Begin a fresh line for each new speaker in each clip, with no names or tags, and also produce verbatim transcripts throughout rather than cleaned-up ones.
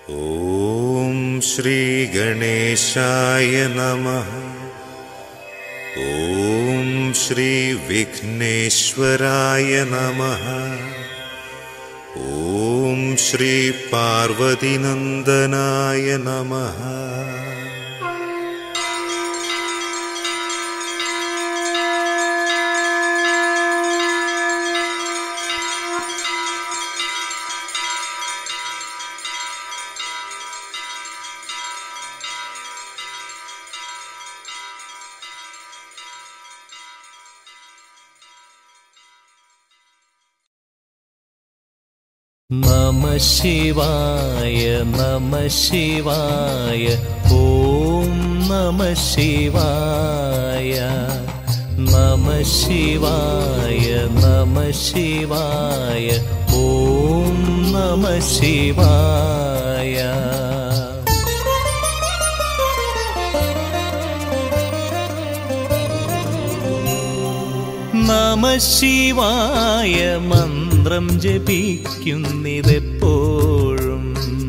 ॐ श्री गणेशाय नमः। ॐ श्री विघ्नेश्वराय नमः। ॐ श्री पार्वतीनन्दनाय नमः।
नमः शिवाय नमः शिवाय ॐ नमः शिवाय नमः शिवाय नमः शिवाय ॐ नमः शिवाय। नमः शिवाय മന്ത്രം ജപിക്കുന്നിതെപ്പോഴും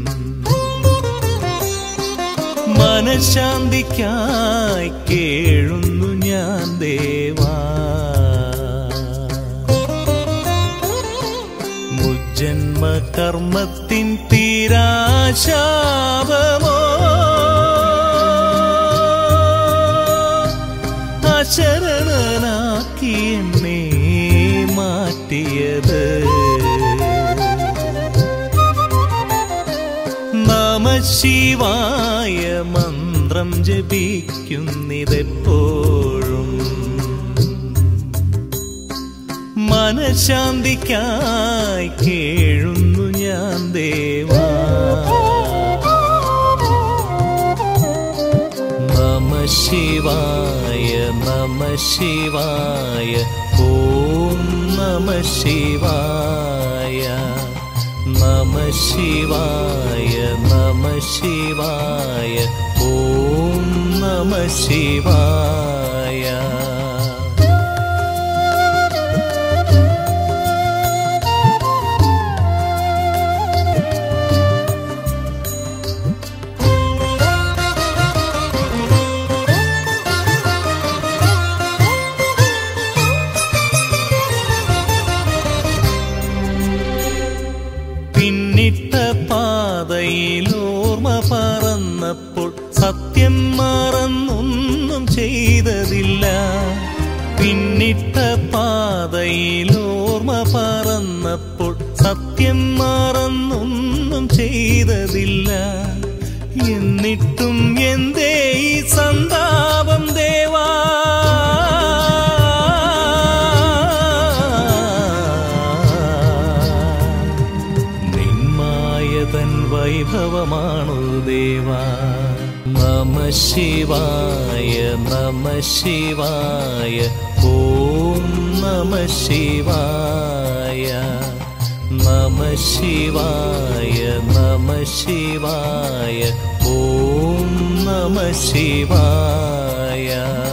മനഃശാന്തിക്കായി കേഴുന്നു ഞാൻ ദേവാ। മുജ്ജന്മ കർമ്മത്തിൻ തീരാശാപമോ അശരണനാക്കി എന്നെ മാറ്റിയത്। നമഃ ശിവായ മന്ത്രം ജപിക്കുന്നിതെപ്പോഴും മനഃശാന്തിക്കായി കേഴുന്നു ഞാൻ ദേവാ। നമഃ ശിവായ നമഃ ശിവായ ॐ नमः शिवाय नमः शिवाय नमः शिवाय ॐ नमः शिवाय। പാതയിലോർമ്മ പറന്നപ്പോൾ സത്യം മറന്നൊന്നും ചെയ്തതില്ല। പിന്നിട്ട പാതയിലോർമ്മ പറന്നപ്പോൾ സത്യം മറന്നൊന്നും ചെയ്തതില്ല। എന്നിട്ടും എന്തേ ഈ സന്താപം ദേവാ? വൈഭവമാണു ദേവാ। നമഃ ശിവായ നമഃ ശിവായ ॐ നമഃ ശിവായ നമഃ ശിവായ നമഃ ശിവായ ॐ നമഃ ശിവായ।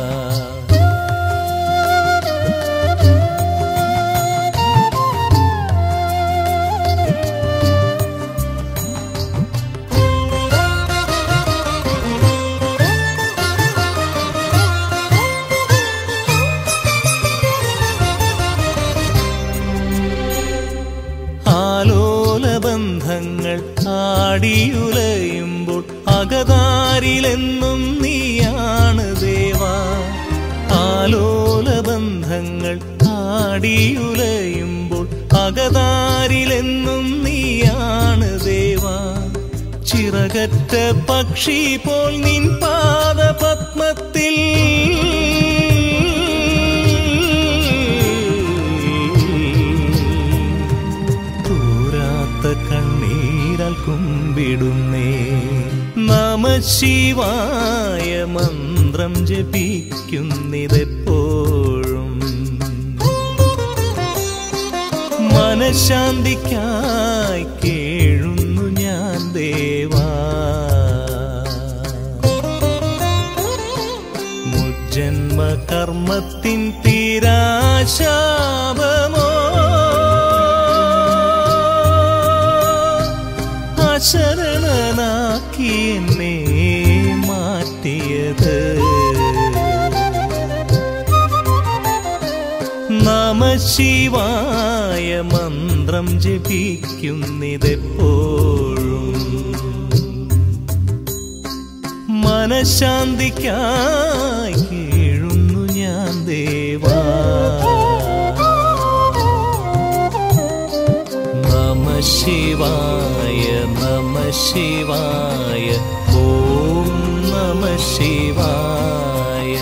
ആലോലബന്ധങ്ങൾ ആടിയുലയുമ്പോൾ അകതാരിലെന്നും നീയാണ് ദേവാ। ആലോലബന്ധങ്ങൾ ആടിയുലയുമ്പോൾ അകതാരിലെന്നും നീയാണ് ദേവാ। ചിറകറ്റ പക്ഷി പോൽ നിൻ പാദപത്മത്തിൽ കണ്ണീരാൽ കുമ്പിടുന്നേ। നമഃ ശിവായ മന്ത്രം ജപിക്കുന്നിതെപ്പോഴും മനഃശാന്തിക്കായി കേഴുന്നു ഞാൻ ദേവാ। മുജ്ജന്മ കർമ്മത്തിൻ തീരാശാപമോ ശരണന ആക്കി എന്നെ മാറ്റിയത്. നമഃശിവായ മന്ത്രം ജപിക്കുന്നിതെപ്പോഴും മനഃശാന്തിക്കായി കേഴുന്നു ഞാൻ ദേവാ. നമഃശിവായ നമഃശിവായ ഓം നമഃശിവായ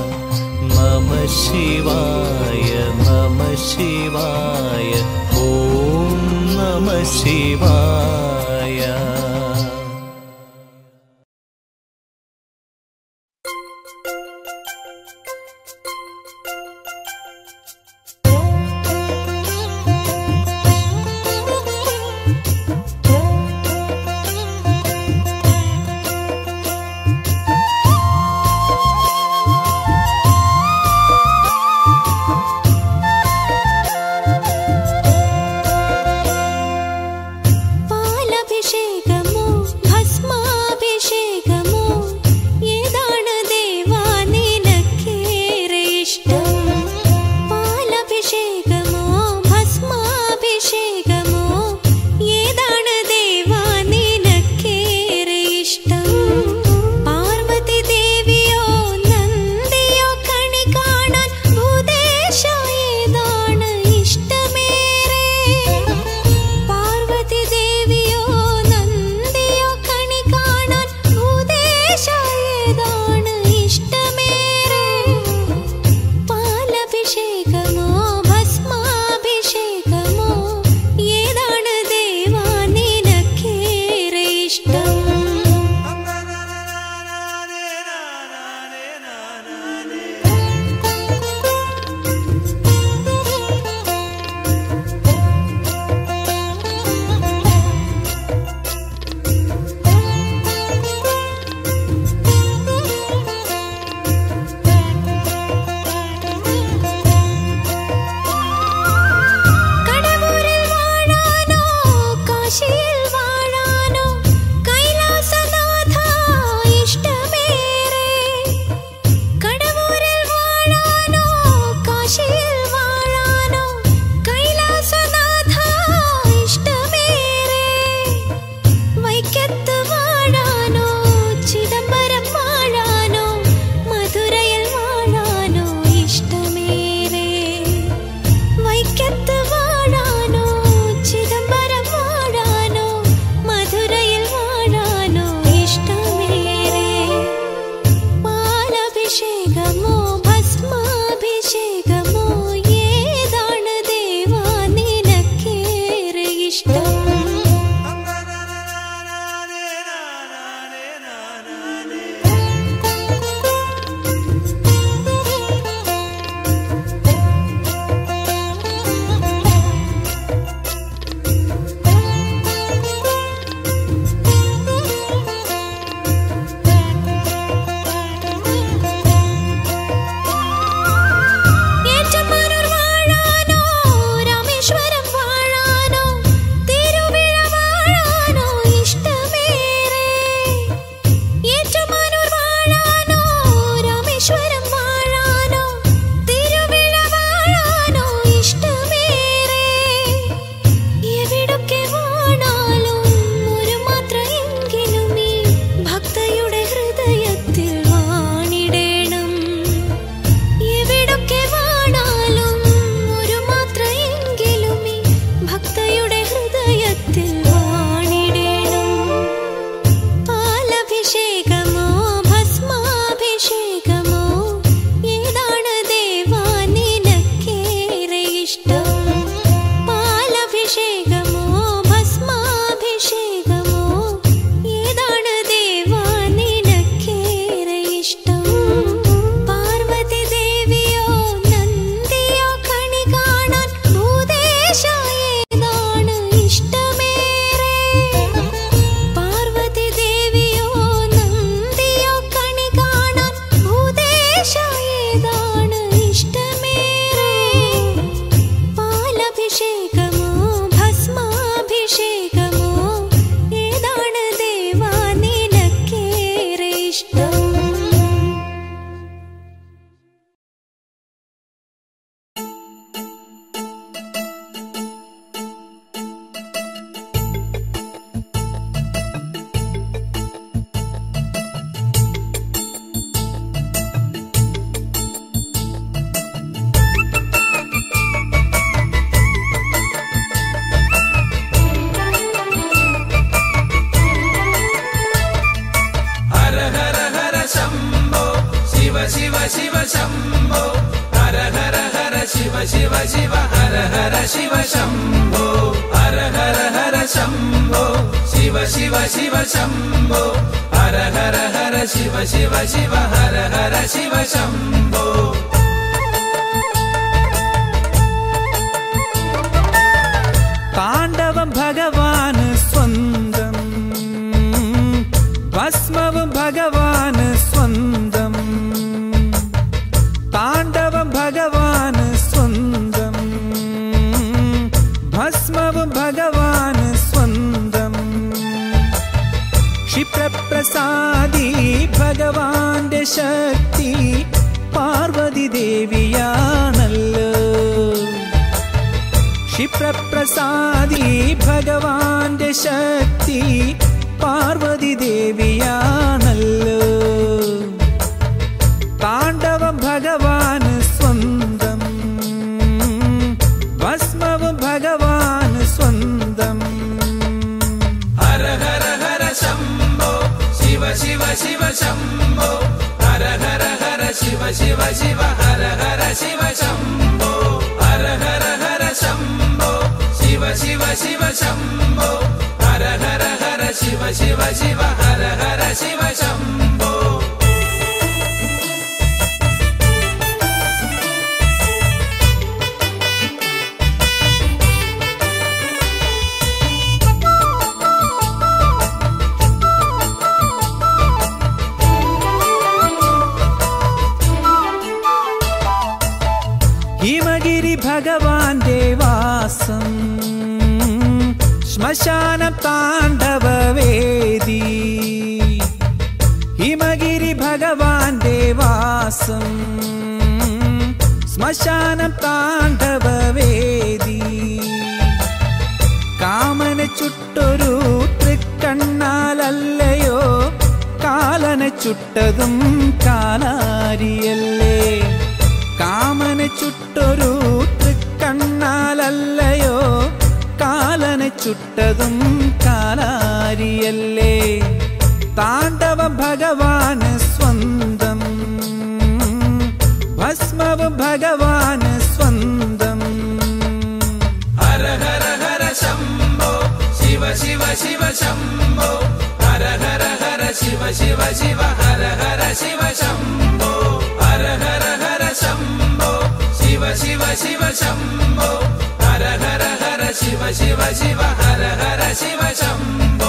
നമഃശിവായ നമഃശിവായ ഓം നമഃശിവായ.
േശ്വരം വാഴാനോ शम्भो हर हर हर शम्भो शिव शिव शिव शम्भो हर हर हर शिव शिव शिव हर हर शिव शम्भो
ताण्डवं भगवान् स्वन्दं भस्मं भगवान् स्वन्दं ताण्डवं भगवान् स्वन्दं भस्मं भगवान् स्वन्दं क्षिप्रप्रसादी भगवाന്റെ शक्ति पार्वती देवियानल्लो क्षिप्रप्रसादी भगवाന്റെ शक्ति पार्वती देवियानल्लो ताण्डवं भगवान् स्वन्दं भस्मं भगवान् स्वन्दं
हर हर हर शम्भो शिव शिव शिव शम्भो हर हर हर शिव शिव शिव हर हर शिव शम्भो हर हर हर शम्भो शिव शिव शिव शम्भो हर हर हर शिव शिव शिव हर हर शिव शम्भो
हिमगिरि भगवान् देवासं श्मशान ताण्डववेदी हिमगिरि भगवान् देवासं श्मशान ताण्डववेदी कामन चुट्टोरु तृक्कण्णालल्लयो कालन चुट्टदुं कालारियल्ले कामन चुट्टोरु तृक्कण्णालल्लयो कालन चुट्टदुं कालारियल्ले ताण्डवं भगवान् स्वन्दं भस्मं भगवान् स्वन्दं
हर हर हर शम्भो शिव शिव शिव शम्भो हर हर हर शिव शिव शिव हर हर शिव शम्भो हर हर हर शम्भो शिव शिव शिव शम्भो हर हर हर शिव शिव शिव हर हर शिव शम्भो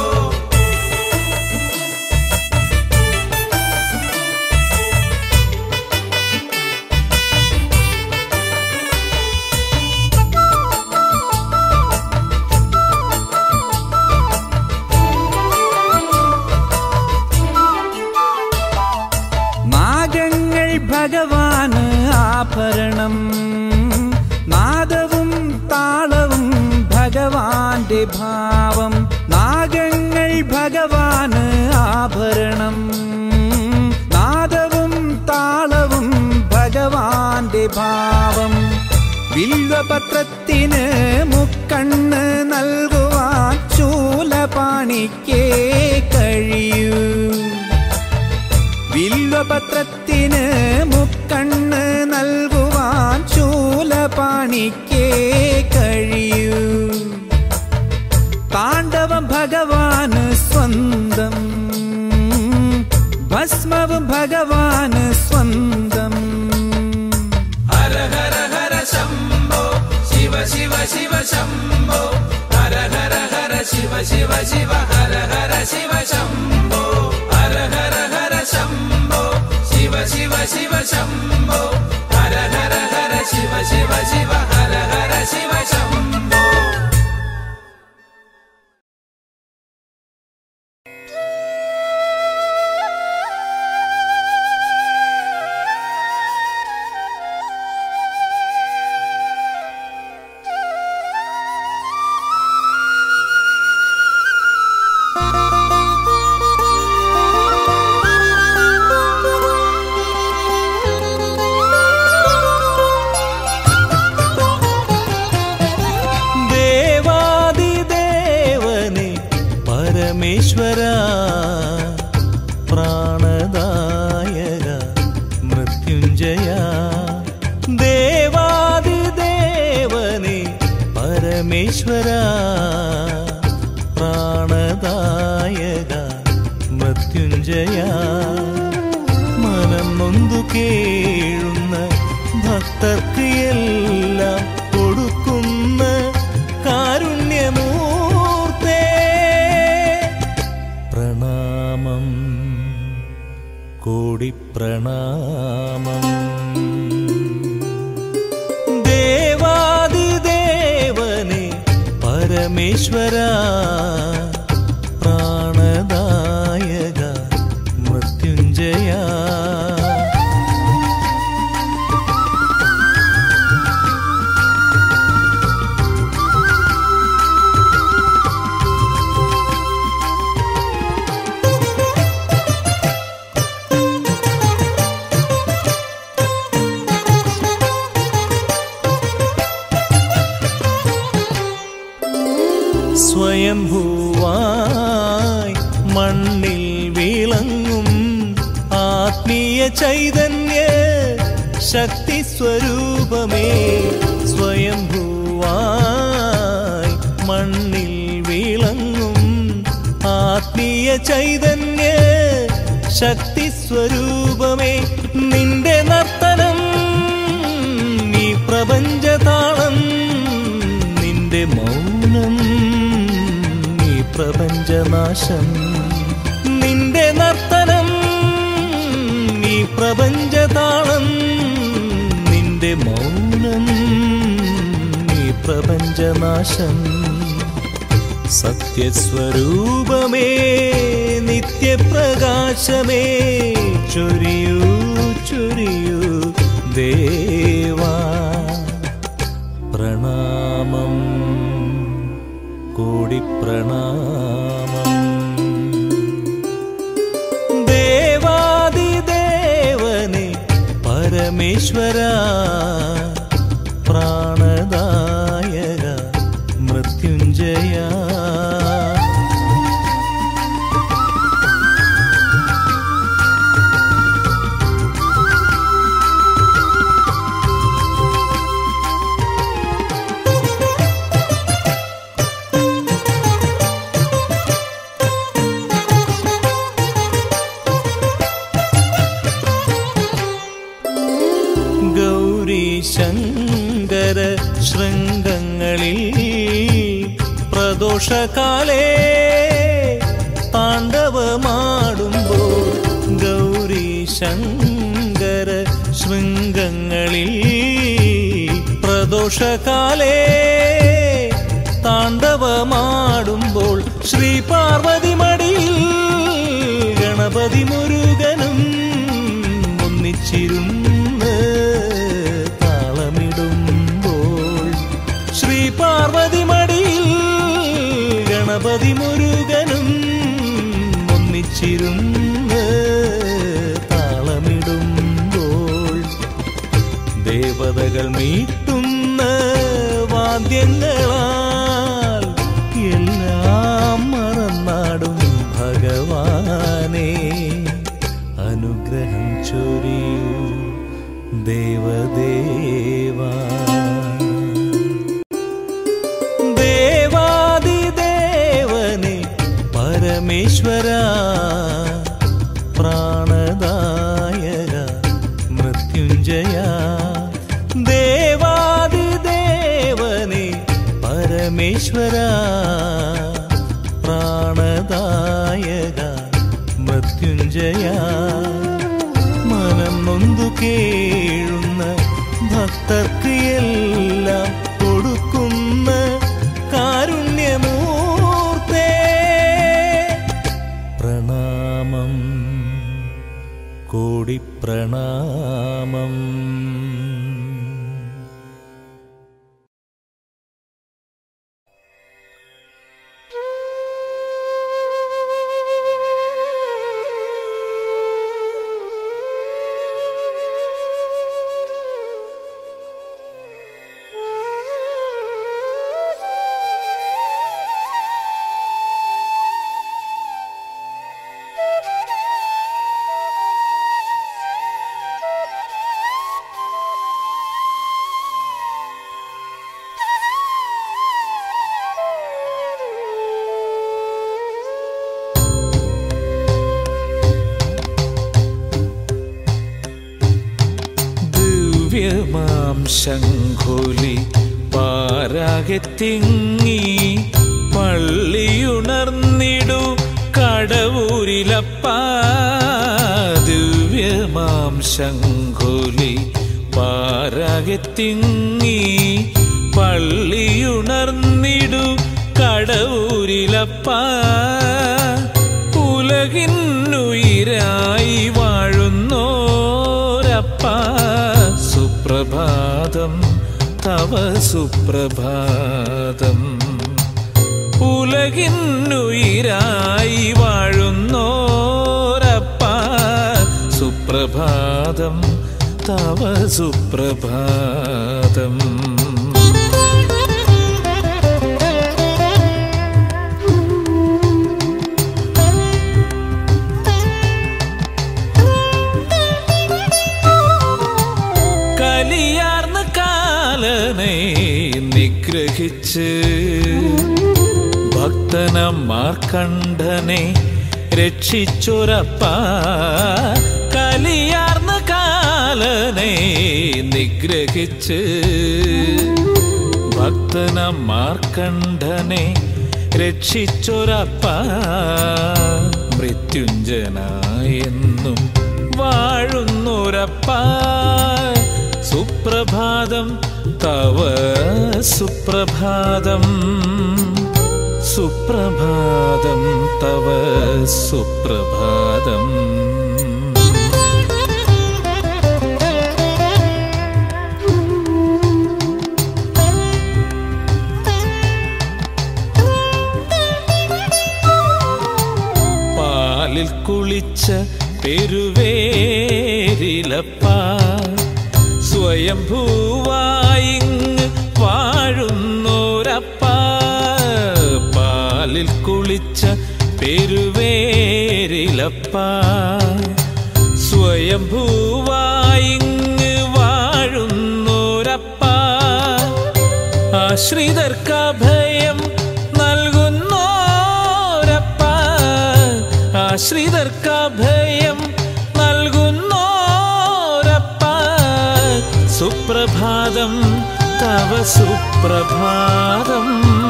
ഭഗവാന് ആഭരണം നാദവും താളവും ഭഗവാന്റെ ഭാവം നാഗങ്ങൾ ഭഗവാന് ആഭരണം നാദവും താളവും ഭഗവാന്റെ ഭാവം വില്വപത്രത്തിന് മുക്കണ്ണ് നൽകുവാൻ ശൂലപാണിക്കേ കഴിയൂ വില്വപത്രത്തിന് മുക്കണ്ണ് നൽകുവാൻ ശൂലപാണിക്കേ കഴിയൂ താണ്ഡവം ഭഗവാന് സ്വന്തം ഭസ്മവും ഭഗവാന് സ്വന്തം
ഹര ഹര ഹര ശംഭോ ശിവ ശിവ ശിവ ശംഭോ ഹര ഹര ഹര ശിവ ശിവ ശിവ ഹര ഹര ശിവ ശംഭോ ഹര ഹര ഹര ശംഭോ ശിവ ശിവ ശിവ ശംഭോ ഹര ഹര ഹര ശിവ ശിവ ശിവ ഹര ഹര ശിവ ശംഭോ
परमेश्वरा प्राणदायक मृत्युंजया देवादिदेवने परमेश्वरा മൃത്യുഞ്ജയ മനം നൊന്തു കേഴുന്ന ഭക്തർക്ക് എല്ലാം കൊടുക്കുന്ന കാരുണ്യമൂർത്തേ പ്രണാമം കോടി പ്രണാമം ദേവാദിദേവനെ പരമേശ്വര പ്രാണദായക മൃത്യുഞ്ജയ സ്വയംഭൂവായി മണ്ണിൽ വിളങ്ങും ആത്മീയ ചൈതന്യ ശക്തി സ്വരൂപമേ സ്വയംഭൂവായി മണ്ണിൽ വിളങ്ങും ആത്മീയ ചൈതന്യ ശക്തി സ്വരൂപമേ നിന്റെ നർത്തനം നീ പ്രപഞ്ചതാളം നിന്റെ മൗനം പ്രപഞ്ചനാശം നിന്റെ നർത്തനം നീ പ്രപഞ്ചതാളം നിന്റെ മൗനം നീ പ്രപഞ്ചനാശം സത്യസ്വരൂപമേ നിത്യപ്രകാശമേ ചൊരിയൂ ചൊരിയൂ ദേവാ പ്രണാമം കോടി പ്രണാമം ദേവാദിദേവനെ പരമേശ്വര പ്രാണദായക മൃത്യുഞ്ജയ ശങ്കര ശൃംഗങ്ങളിൽ പ്രദോഷകാലേ താണ്ഡവമാടുമ്പോൾ ഗൗരി ശങ്കര ശൃംഗങ്ങളിൽ പ്രദോഷകാലേ താണ്ഡവമാടുമ്പോൾ ശ്രീ പാർവതി മടിയിൽ ഗണപതി മുരുകനും ഒന്നിച്ചിരുന്നു പാർവതി മടിയിൽ ഗണപതി മുരുകനും ഒന്നിച്ചിരുന്ന് താളമിടുമ്പോൾ ദേവതകൾ മീട്ടുന്ന വാദ്യങ്ങളാൽ എല്ലാം മറന്നാടും ഭഗവാനെ അനുഗ്രഹം ചൊരിയൂ ദേവദേവാ പരമേശ്വര പ്രാണദായക മൃത്യുഞ്ജയ ദേവാദിദേവനെ പരമേശ്വര പ്രാണദായക മൃത്യുഞ്ജയ മനം നൊന്തു കേഴുന്ന ഭക്തർക്ക് എല്ലാം കൊടുക്കുന്ന കാരുണ്യമൂർത്തേ പ്രണാമം കോടി പ്രണാമം ദിവ്യമാം ശംഖുലി പാരാകെ തിങ്ങി പള്ളിയുണർന്നിടു കടവൂരിലപ്പ. ദിവ്യമാം ശംഖുലി പാരാകെ തിങ്ങി പള്ളിയുണർന്നിടു കടവൂരിലപ്പ. ഉലകിന്നുയിരായി വാഴുന്നോരപ്പ, സുപ്രഭാതം തവ സുപ്രഭാതം. ഉലകിന്നുയിരായി വാഴുന്നോരപ്പ, സുപ്രഭാതം തവ സുപ്രഭാതം. കലിയാർന്ന കാലനെ നിഗ്രഹിച്ച് ഭക്തനം മാർക്കണ്ഡനെ രക്ഷിച്ചൊരപ്പ. കലിയാർന്ന കാലനെ നിഗ്രഹിച്ച് ഭക്തനം മാർക്കണ്ഡനെ രക്ഷിച്ചൊരപ്പ. മൃത്യുഞ്ജനായെന്നും വാഴുന്നൊരപ്പ, സുപ്രഭാതം തവ സുപ്രഭാതം. സുപ്രഭാതം തവ സുപ്രഭാതം. പാലിൽ കുളിച്ച പെരുവേരിലപ്പ, സ്വയംഭൂവായിങ് വാഴുന്നോരപ്പ. പാലിൽ കുളിച്ച പെരുവേരിലപ്പ, സ്വയംഭൂവായിങ് വാഴുന്നോരപ്പ. ആശ്രിതർക്കഭയം നൽകുന്നോരപ്പ, ആശ്രിതർക്കഭയം നൽകുന്നോരപ്പ. സുപ്രഭാതം തവ സുപ്രഭാതം.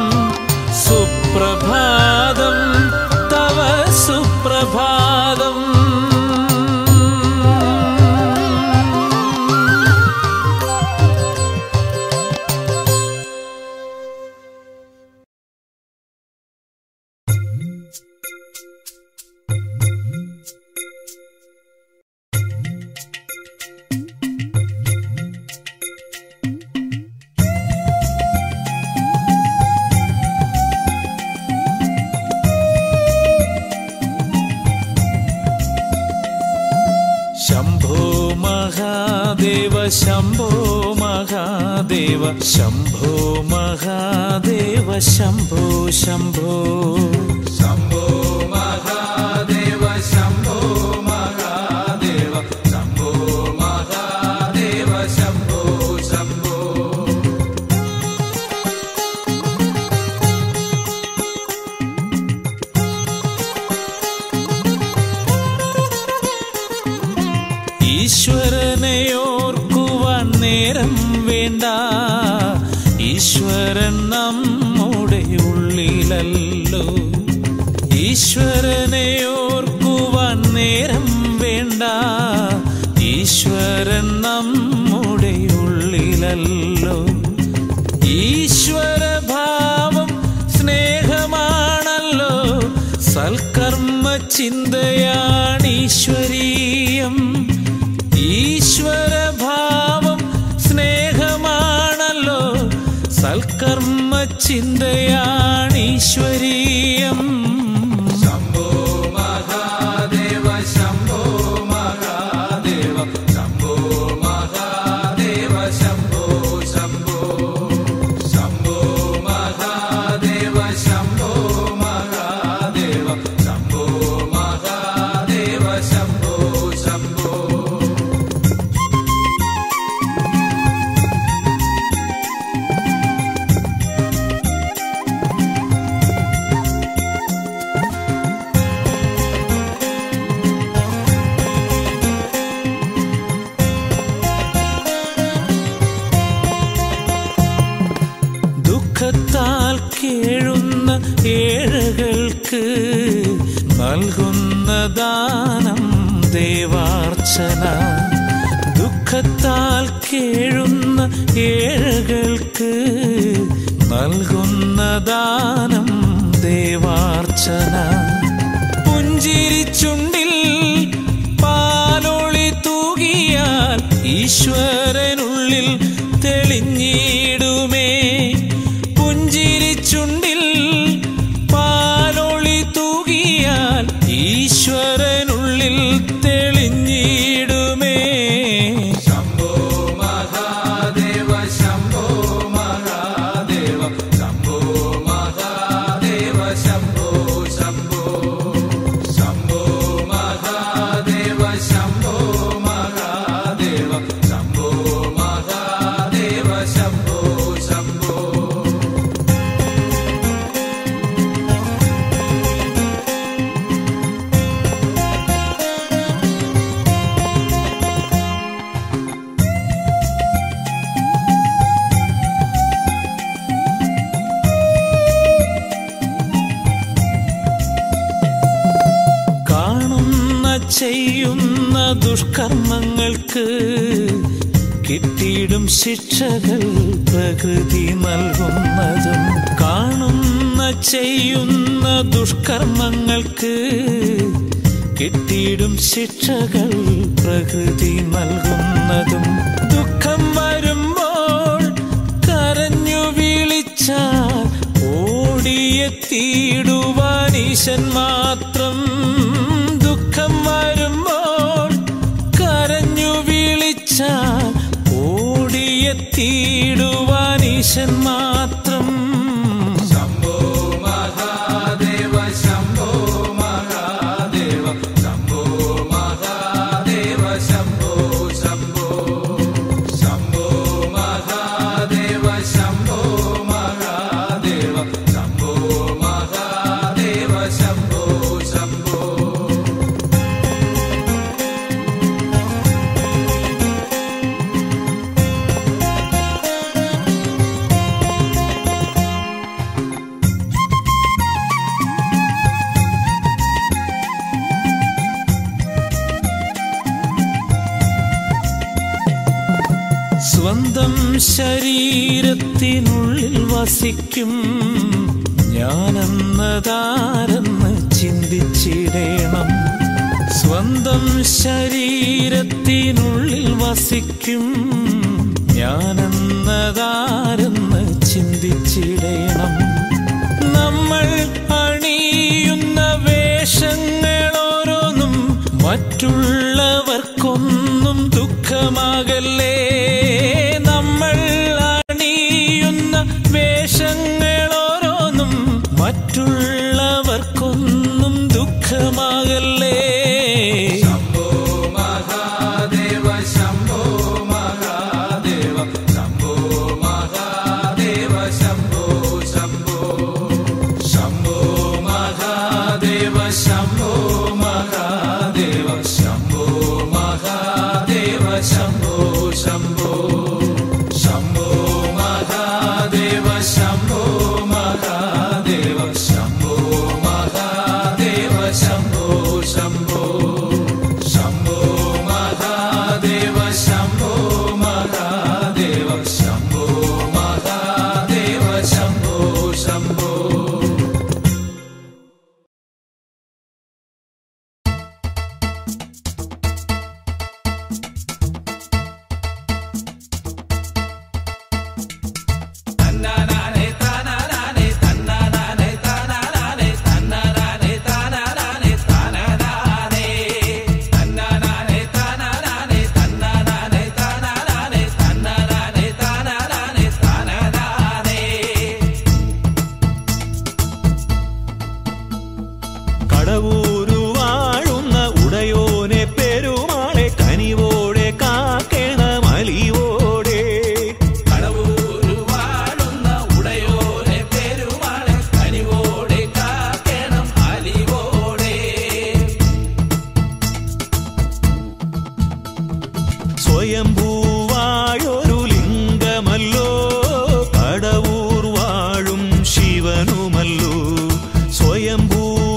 സുപ്രഭാതം തവ സുപ്രഭാതം. ശംഭോ മഹാദേവ ശംഭോ മഹാദേവ ശംഭോ മഹാദേവ ശംഭോ ശംഭോ.
ശംഭോ മഹാദേവ ശംഭോ മഹാദേവ ശംഭോ മഹാദേവ ശംഭോ ശംഭോ.
ഈശ്വരനെ ഓർക്കുവാൻ നേരം വേണ്ട, ഈശ്വരൻ നമ്മുടെ ഉള്ളിലല്ലോ. ഈശ്വരനെ ഓർക്കുവാൻ നേരം വേണ്ട, ഈശ്വരൻ നമ്മുടെ ഉള്ളിലല്ലോ. ഈശ്വരഭാവം സ്നേഹമാണല്ലോ, സൽക്കർമ്മ ചിന്തയാണ് ഈശ്വരീയം. ഈശ്വരഭാവം സ്നേഹമാണല്ലോ, സൽക്കർമ്മ ചിന്തയാണ് ഈശ്വരീയം.
ശംഭോ മഹാദേവ ശംഭോ മഹാദേവ ശംഭോ മഹാദേവ ശംഭോ ശംഭോ. ശംഭോ മഹാദേവ ശംഭോ മഹാദേവ ശംഭോ മഹാദേവ ശംഭോ ശംഭോ.
ഏഴകൾക്ക് നൽകുന്ന ദാനം ദേവാർച്ചന. ദുഃഖത്താൽ കേഴുന്ന ഏഴകൾക്ക് നൽകുന്ന ദാനം ദേവാർച്ചന. പുഞ്ചിരിച്ചുണ്ടിൽ പാലൊളി തൂകിയാൽ ഈശ്വരനുള്ളിൽ തെളിഞ്ഞിടുമേ. പുഞ്ചിരിച്ചുണ്ടിൽ പാലൊളി തൂകിയാൽ ഈശ്വരനുള്ളിൽ തെളിഞ്ഞിടുമേ.
ശംഭോ മഹാദേവ ശംഭോ മഹാദേവ ശംഭോ മഹാദേവ ശംഭോ ശംഭോ ശംഭോ മഹാദേവ ശംഭോ മഹാദേവ ശംഭോ മഹാദേവ ശംഭോ ശംഭോ.
കാണുന്ന ചെയ്യുന്ന ദുഷ്കർമ്മങ്ങൾക്ക് കിട്ടിയിടും ശിക്ഷകൾ പ്രകൃതി നൽകുന്നതും. കാണുന്ന ചെയ്യുന്ന ദുഷ്കർമ്മങ്ങൾക്ക് കിട്ടിയിടും ശിക്ഷകൾ പ്രകൃതി നൽകുന്നതും. ദുഃഖം വരുമ്പോൾ കരഞ്ഞു വിളിച്ചാൽ ഓടിയെത്തിയിടുവാൻ ഈശൻ മാത്രം. ദുഃഖം വരുമ്പോൾ കരഞ്ഞു വിളിച്ചാൽ ഓടിയെത്തിയിടുവാൻ ഈശൻ മാത്രം.
ശംഭോ മഹാദേവ ശംഭോ മഹാദേവ ശംഭോ മഹാദേവ ശംഭോ ശംഭോ ശംഭോ മഹാദേവ ശംഭോ മഹാദേവ ശംഭോ മഹാദേവ ശംഭോ ശംഭോ.
സ്വന്തം ശരീരത്തിനുള്ളിൽ വസിക്കും ഞാനെന്നതാരെന്ന് ചിന്തിച്ചിടേണം. സ്വന്തം ശരീരത്തിനുള്ളിൽ വസിക്കും ഞാനെന്നതാരെന്ന് ചിന്തിച്ചിടേണം. നമ്മൾ അണിയുന്ന വേഷങ്ങളോരോന്നും മറ്റുള്ളവർക്കൊന്നും ദുഃഖമാകല്ലേ. നമ്മൾ അണിയുന്ന വേഷങ്ങളോരോന്നും മറ്റുള്ളവർക്കൊന്നും ദുഃഖമാകല്ലേ.
ശംഭോ മഹാദേവ ശംഭോ മഹാദേവ ശംഭോ മഹാദേവ ശംഭോ ശംഭോ ശംഭോ മഹാദേവ ശംഭോ മഹാദേവ ശംഭോ മഹാദേവ ശംഭോ ശംഭോ ശംഭോ മഹാദേവ ശംഭോ മഹാദേവ ശംഭോ മഹാദേവ ശംഭോ ശംഭോ ശംഭോ മഹാദേവ ശംഭോ മഹാദേവ ശംഭോ മഹാദേവ ശംഭോ ശംഭോ. തന്നാനാനേ താനാനാനേ തന്നാനാനേ താനാനാനേ തന്നാനാനേ താനാനാനേ താനാനാനേ തന്നാനാനേ താനാനാനേ തന്നാനാനേ താനാനാനേ തന്നാനാനേ താനാനാനേ താനാനാനേ.
കടവൂരു വാഴുന്ന ഉടയോനെ പെരുമാളെ കനിവോടെ കാക്കേണം അലിവോടെ.
കടവൂരു വാഴുന്ന ഉടയോനെ പെരുമാളെ കനിവോടെ കാക്കണം അലിവോടെ.
സ്വയംഭൂവായൊരു ലിംഗമല്ലോ കടവൂർ വാഴും ശിവനുമല്ലോ. സ്വയംഭൂ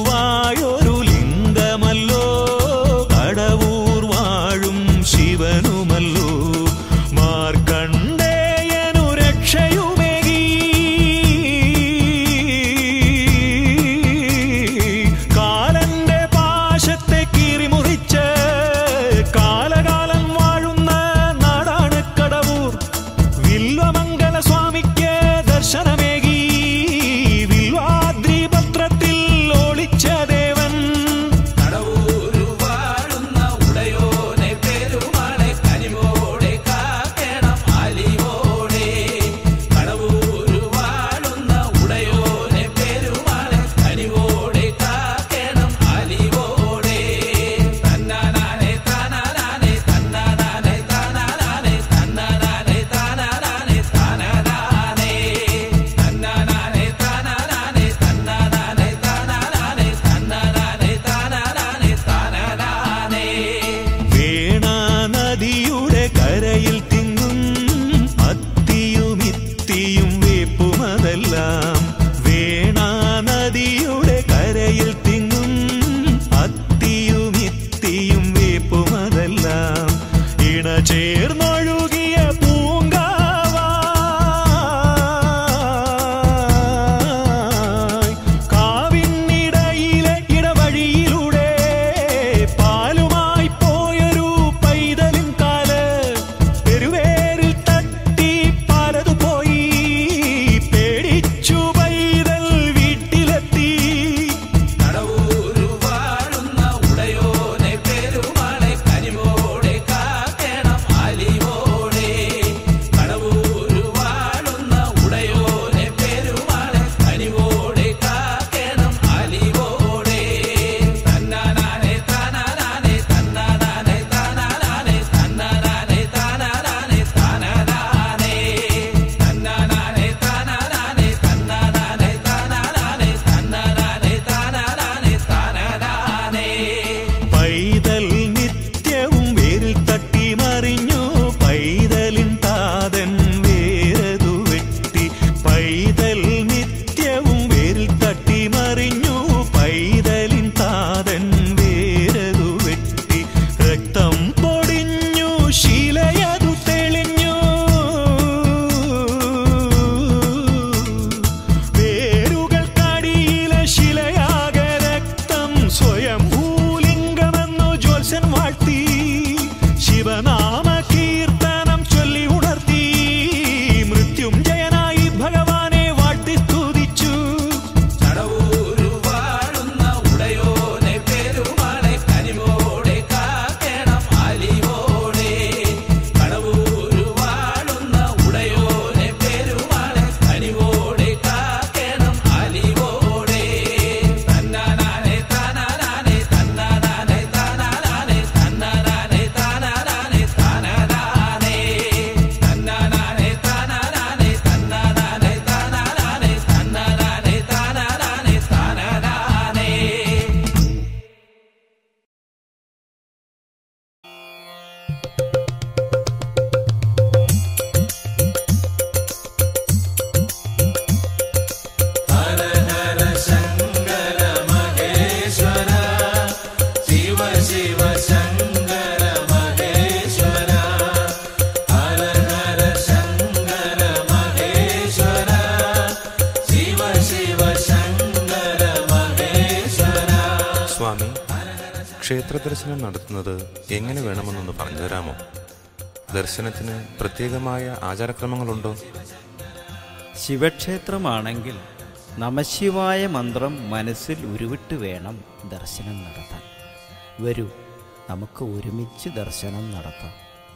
സ്വാമി, ക്ഷേത്രദർശനം നടത്തുന്നത് എങ്ങനെ വേണമെന്നൊന്ന് പറഞ്ഞു തരാമോ? ദർശനത്തിന് പ്രത്യേകമായ ആചാരക്രമങ്ങളുണ്ടോ?
ശിവക്ഷേത്രമാണെങ്കിൽ നമശിവായ മന്ത്രം മനസ്സിൽ ഉരുവിട്ട് വേണം ദർശനം നടത്താൻ. വരൂ, നമുക്ക് ഒരുമിച്ച് ദർശനം നടത്താം.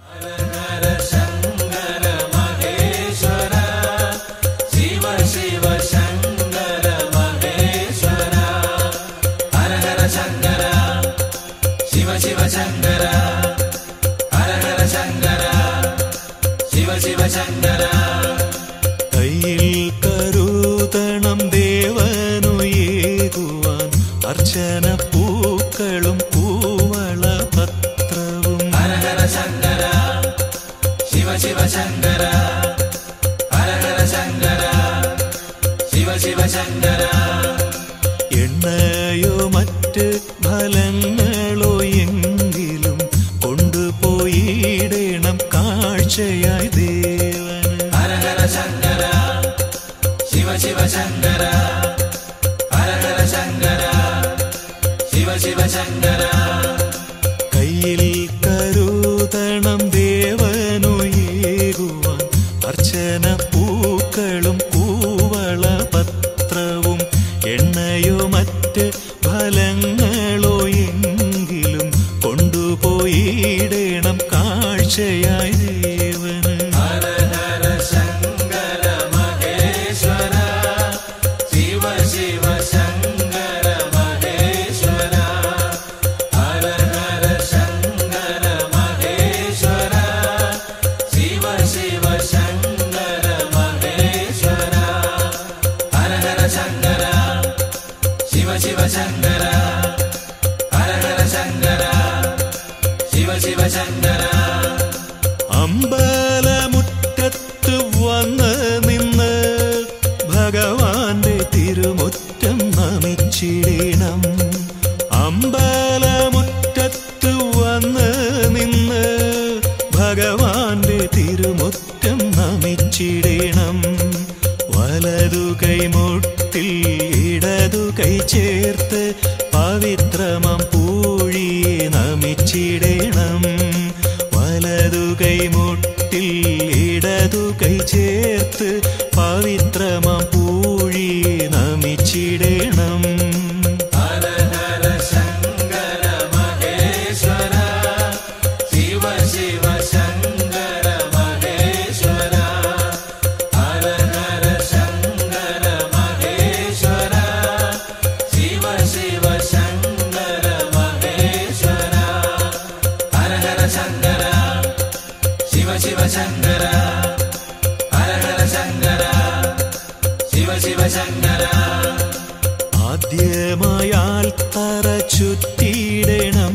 കയ്യിൽ കരുതണം ദേവനുയേകുവാൻ അർച്ചന പൂക്കളും പൂവള പത്രവും. ഹര ഹര ശങ്കര ശിവ ശിവ ശങ്കര, ഹര ഹര ശങ്കര ശിവ ശിവ ശങ്കര. എണ്ണയോ മറ്റ് ഫലങ്ങളോ എങ്കിലും കൊണ്ടുപോയിടണം കാഴ്ചയായി ദേവന്. ഹര ഹര ശങ്കര ശിവ ശിവ ശങ്കര, ഹര ഹര ശങ്കര ശിവ ശിവ ശങ്കര. കയ്യിൽ കരുതണം ദേവനുയേകുവാൻ അർച്ചന പൂക്കളും പൂവള പത്രവും. എണ്ണയോ മറ്റ് ഫലങ്ങളോ എങ്കിലും കൊണ്ടുപോയിടണം കാഴ്ചയായി ദേവന്. ഹര ഹര ശങ്കര മഹേശ്വര, ശിവ ശിവ ശങ്കര മഹേശ്വര, ഹര ഹര ശങ്കര മഹേശ്വര, ശിവ ശിവ ശങ്കര മഹേശ്വര, ഹര ഹര ശങ്കര ശിവ ശിവ ശങ്കര, ഹര ഹര ശങ്കര ശിവ ശിവ ശങ്കര. അമ്പലമുറ്റത്ത് വന്ന് നിന്ന് ഭഗവാന്റെ തിരുമുറ്റം നമിച്ചിടണം. അമ്പലമുറ്റത്ത് വന്ന് നിന്ന് ഭഗവാന്റെ തിരുമുറ്റം നമിച്ചിടണം. വലതു കൈമുട്ടിൽ ഇടതു കൈ ചേർത്ത് പവിത്രമം പൂഴിയെ നമിച്ചിടണം. വലതു കൈമുട്ടിൽ ഇടതു കൈ ചേർത്ത് പവിത്രമം പൂഴിയെ നമിച്ചിടണം. ഹര ഹര ശങ്കര മഹേശ്വര, ശിവ ശിവ ശങ്കര മഹേശ്വര, ഹര ഹര ശങ്കര മഹേശ്വര, ശിവ ശിവ ശങ്കര മഹേശ്വര, ഹര ഹര ശങ്കര ശിവ ശിവ ശങ്കര, ഹര ഹര ശങ്കര ശിവ ശിവ ശങ്കര. ആദ്യമായാൽ തറ ചുറ്റിയിടണം,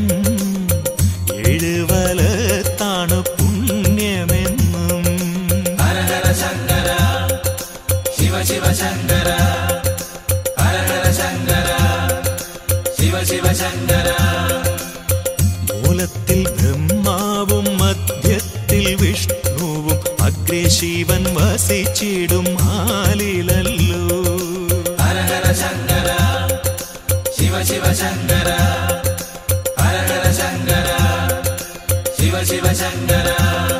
എഴുവലത്താണ് പുണ്യമെന്നും. ഹര ഹര ശങ്കര ശിവ ശിവ ശങ്കര, ഹര ഹര ശങ്കര ശിവ ശിവ ശങ്കര. മൂലത്തിൽ ബ്രഹ്മാവും മധ്യത്തിൽ വിഷ്ണുവും അഗ്രേ ശിവൻ വസിച്ചിടും ഹാലിലല്ലോ. ഹര ഹര ശങ്കര ശിവ ശിവ ശങ്കര, ഹര ഹര ശങ്കര ശിവ ശിവ ശങ്കര.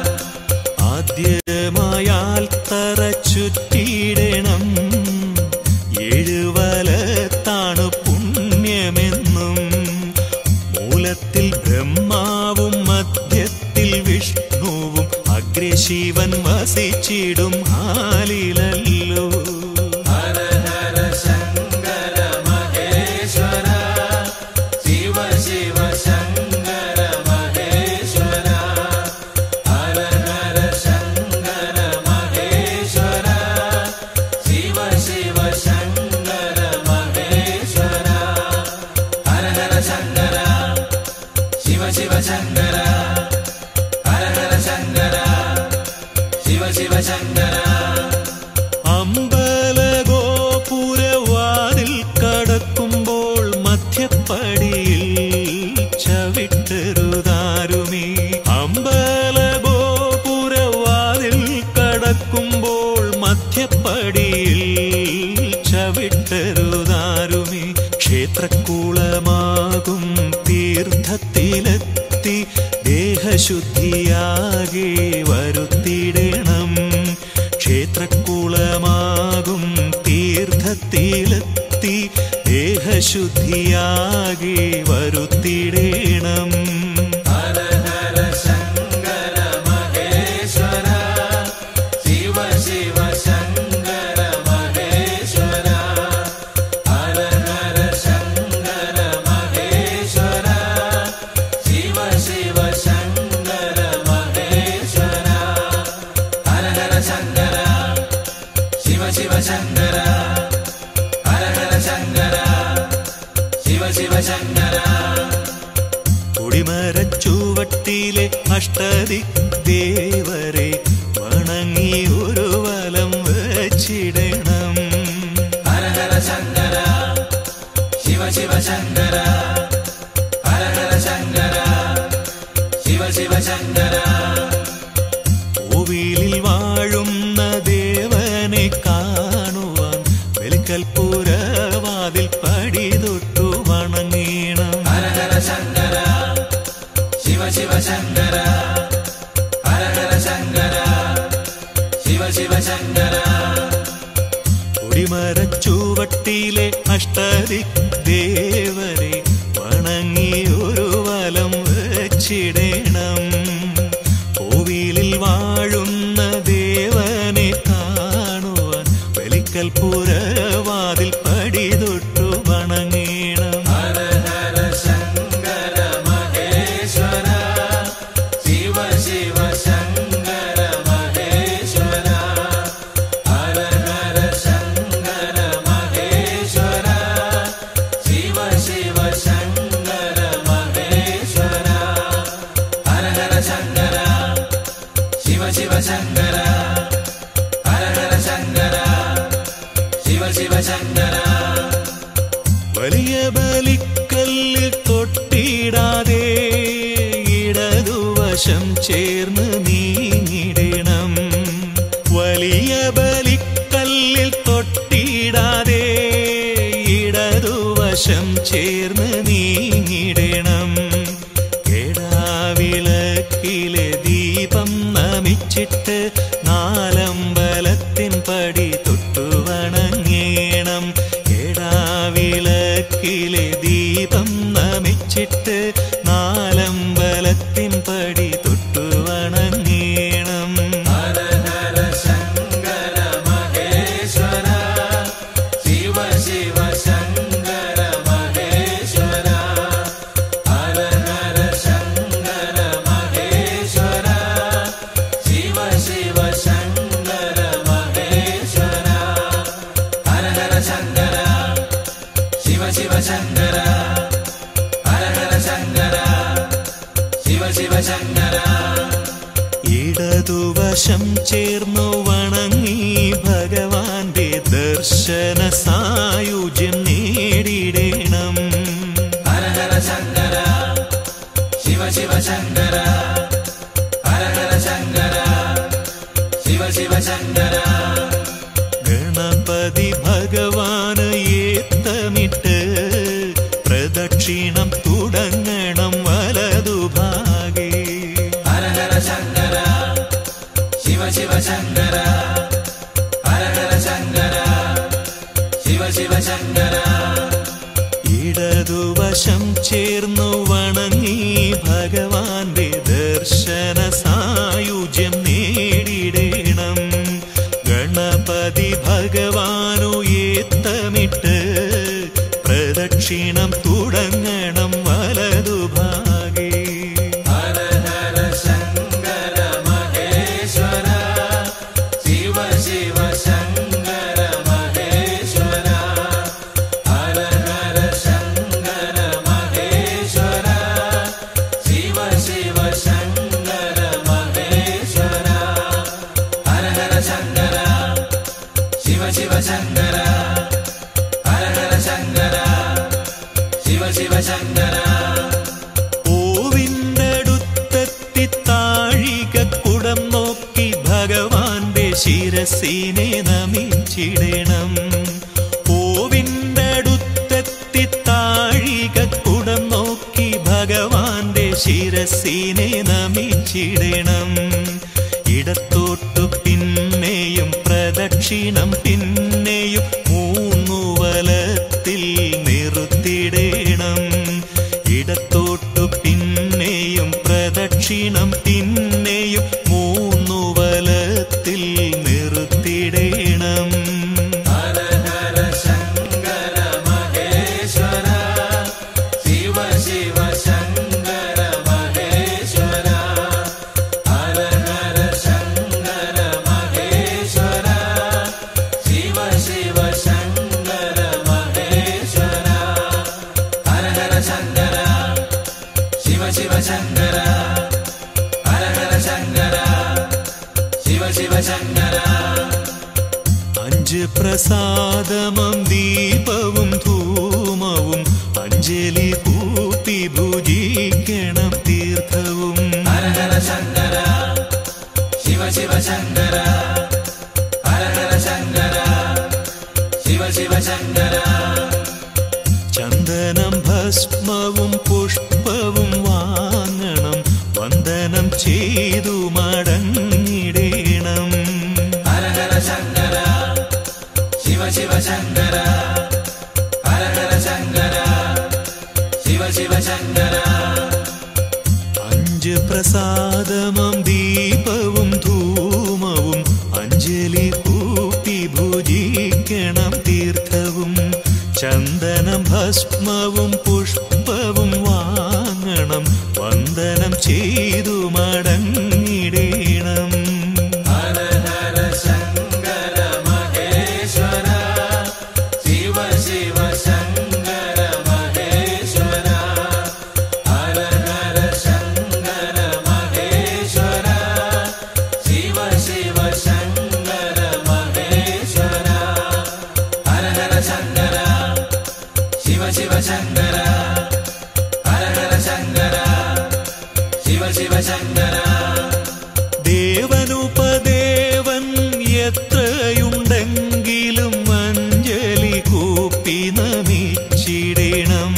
ആദ്യമായാൽ തറ ചുറ്റിയിടണം, എഴുവലത്താണ് പുണ്യമെന്നും. മൂലത്തിൽ ബ്രഹ്മാവും മധ്യത്തിൽ വിഷ്ണുവും അഗ്രേ ശിവൻ വസിച്ചിടും ഹാലിലല്ലോ. ഹര ഹര ശങ്കര മഹേശ്വര, ശിവ ശിവ ശങ്കര മഹേശ്വര, ഹര ഹര ശങ്കര മഹേശ്വര, ശിവ ശിവ ശങ്കര മഹേശ്വര, ഹര ഹര ശങ്കര ശിവ ശിവ ശങ്കര, ഹര ഹര ശങ്കര ശിവ ശിവ ശങ്കര. അമ്പലഗോപുരവാതിൽ കടക്കുമ്പോൾ മധ്യപ്പടിയിൽ ചവിട്ടരുതാരുമേ. അമ്പലഗോപുരവാതിൽ കടക്കുമ്പോൾ മധ്യപ്പടിയിൽ ചവിട്ടരുതാരുമേ. ക്ഷേത്രക്കൂള ക്ഷേത്രകുളമാകും തീർത്ഥത്തിലെത്തി ദേഹശുദ്ധിയാകെ വരുത്തിടണം. ക്ഷേത്രകുളമാകും തീർത്ഥത്തിലെത്തി ദേഹശുദ്ധിയാകെ വരുത്തിടണം. കുടിമരച്ചുവട്ടിലെ അഷ്ടദിക്ദേവരെ വണങ്ങി ഒരു വലം വച്ചിടണം.
ഹര ഹര ശങ്കര ശിവ ശിവ ശങ്കര ഹര ഹര ശങ്കര ശിവ ശിവ ശങ്കര.
കോവിലിൽ വാഴുന്ന ദേവനെ കാണുവാൻ വെലിക്കൽപുരവാതിൽ പടി തൊട്ടു വണങ്ങീണം.
ഹര ഹര ശങ്കര ശിവ ശിവ ശങ്കര ഹര ഹര ശങ്കര ശിവ ശിവ ശങ്കര.
കൊടിമരച്ചുവട്ടിലെ അഷ്ടദിക്ദേവരെ വണങ്ങി ഒരു വലം വച്ചിടണം. കോവിലിൽ വാഴുന്ന ദേവനെ കാണുവാൻ വെലിക്കൽപുരവാതിൽ പടി തൊട്ടു വണങ്ങീണം.
ഹര ഹര ശങ്കര മഹേശ്വര ശിവ ശിവ ശങ്കര മഹേശ്വര ഹര ഹര ശങ്കര മഹേശ്വര ശിവ ശിവ ശങ്കര മഹേശ്വര ഹര ഹര ശങ്കര ശിവ ശിവ ശങ്കര ഹര ഹര ശങ്കര ശിവ ശിവ ശങ്കര.
വലിയ ബലിക്കല്ലിൽ തൊട്ടിടാതെ ഇടതുവശം ചേർന്ന് നീങ്ങിടണം. വലിയ ബലിക്കല്ലിൽ തൊട്ടിടാതെ ഇടതുവശം ചേർന്ന് നീങ്ങിടണം. കെടാവിളക്കിലെ ദീപം നമിച്ചിട്ട് നാലമ്പലത്തിൻ പടി തൊട്ടു വണങ്ങേണം. കെടാവിളക്കിലെ ദീപം നമിച്ചിട്ട് നാലമ്പലത്തിൻ പടി തൊട്ടു വണങ്ങേണം.
ഹര ഹര ശങ്കര മഹേശ്വര ശിവ ശിവ ശങ്കര മഹേശ്വര ഹര ഹര ശങ്കര മഹേശ്വര ശിവ ശിവ ശങ്കര മഹേശ്വര ഹര ഹര ശങ്കര ശിവ ശിവ ശങ്കര ഹര ഹര ശങ്കര ശിവ ശിവ ശങ്കര.
ഇടതുവശം ചേർന്നു വണങ്ങി ഭഗവാന്റെ ദർശന സായുജ്യം നേടിടണം.
ഹര ഹര ശങ്കര ശിവ ശിവ ശങ്കര ഹര ഹര ശങ്കര ശിവ ശിവ ശങ്കര.
ഗണപതി ഭഗവാന് ഏത്തമിട്ട് പ്രദക്ഷിണം തുടങ്ങണം വലതുഭാഗേ.
ഹര ഹര ശങ്കര ശിവ ശിവ ശങ്കര ഹര ഹര ശങ്കര ശിവ ശിവ ശങ്കര.
ഇടതുവശം ചേർന്നു വണങ്ങി ഭഗവാന്റെ ദർശന സായുജ്യം നേടിടണം. ഗണപതി ഭഗവാനു ഏത്തമിട്ട് പ്രദക്ഷിണം തുടങ്ങണം വലതുഭാഗേ.
ഹര ഹര ശങ്കര മഹേശ്വര ശിവ ശിവ ശങ്കര മഹേശ്വര ഹര ഹര ശങ്കര മഹേശ്വര ശിവ ശിവ ശങ്കര മഹേശ്വര ഹര ഹര ശങ്കര ശിവ ശിവ ശങ്കര ഹര ഹര ശങ്കര ശിവ ശിവ ശങ്കര.
പൂവിൻ്റടുത്തെത്തി താഴികക്കുടം നോക്കി ഭഗവാന്റെ ശിരസിനെ നമിച്ചിടണം. പൂവിൻ്റടുത്തെത്തി താഴിക ശിരസിനെ നമിച്ചിടണം. ഇടത്തോട്ടു പിന്നെയും പ്രദക്ഷിണം പിന്നെയും മൂന്നു വലത്തിൽ നിർത്തിടണം. ഇടത്തോട്ടു പിന്നെയും പ്രദക്ഷിണം പിന്നെയും മൂന്നു വലത്തിൽ നിർത്തിടണം. അഞ്ച് പ്രസാദമം ദീപവും ധൂമവും അഞ്ജലി കൂപ്പി ഭുജിക്കണം തീർത്ഥവും. ഹര ഹര ശങ്കര ശിവ ശിവ ശങ്കര ഹര ഹര ശങ്കര ശിവ ശിവ ശങ്കര. ചന്ദനം ഭസ്മവും പുഷ്പവും വാങ്ങണം, വന്ദനം ചെയ്തു മടങ്ങിടണം. ഹര ഹര ശങ്കര ശിവ ശിവ ശങ്കര ഹര ഹര ശങ്കര ശിവ ശിവ ശങ്കര. അഞ്ച് പ്രസാദമം ദീപവും ധൂമവും അഞ്ജലി കൂപ്പി ഭുജിക്കണം തീർത്ഥവും. ചന്ദനം ഭസ്മവും പുഷ്പവും വാങ്ങണം, വന്ദനം ചെയ്തു മടങ്ങിടണം. ഹര ഹര ശങ്കര മഹേശ്വര ശിവ ശിവ ശങ്കര മഹേശ്വര ഹര ഹര ശങ്കര മഹേശ്വര ശിവ ശിവ ശങ്കര മഹേശ്വര ഹര ഹര ശങ്കര ശിവ ശിവ ശങ്കര ഹര ഹര ശങ്കര ശിവ ശിവ ശങ്കര. ദേവനുപദേവൻ എത്രയുണ്ടെങ്കിലും അഞ്ജലി കൂപ്പി നമിച്ചിടണം.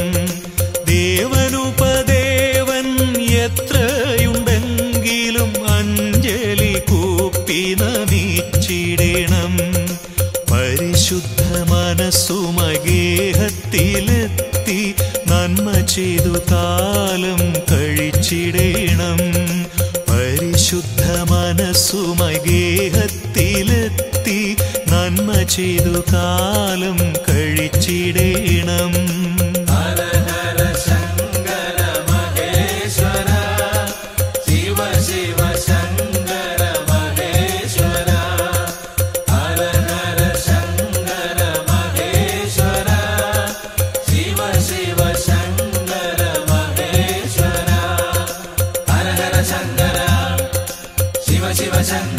ദേവനുപദേവൻ എത്രയുണ്ടെങ്കിലും അഞ്ജലി കൂപ്പി നമിച്ചിടണം. പരിശുദ്ധ മനസ്സുമഗേഹത്തിലെത്തി നന്മ ചെയ്തു കാലം കഴിച്ചിടണം. പരിശുദ്ധ മനസ്സുമഗേഹത്തിലെത്തി നന്മ ചെയ്തു കാലം കഴിച്ചിടണം. ഹര ഹര ശങ്കര മഹേശ്വര ശിവ ശിവ ശങ്കര മഹേശ്വര ഹര ഹര ശങ്കര മഹേശ്വര ശിവ ശിവ ശങ്കര മഹേശ്വര ഹര ഹര ശങ്കര ശിവ ശിവ ശങ്കര